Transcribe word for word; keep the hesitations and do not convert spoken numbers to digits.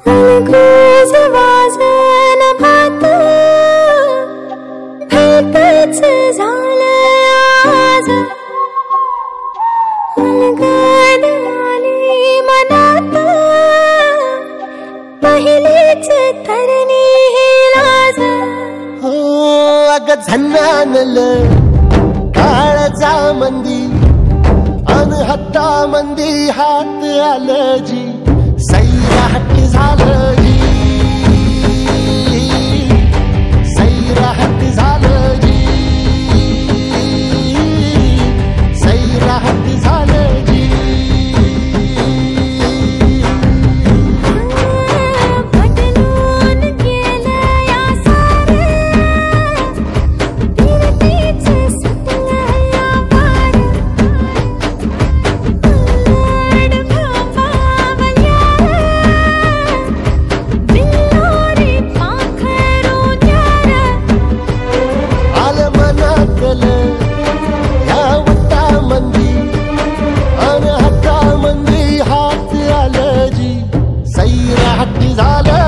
अलगोज वाजन भात भेटच झालंय आज अलगद आली मनात पहिलीच तरणी ही लाज हो अग झन्नानल काळजा मंदी अन हत्ता मंदी हात आलं जी सैराट झालं जी सैराट झालं जी सैराट झालं जी पटलून केलं या सारं फिरतीच सुटलं या पार उलट भांबावल्या बिल्लोरी पाखरू न्यार आलं मनातलं ह्या वट्टा मंदी अन हत्ता मंदी हात आलं जी सैराट झालं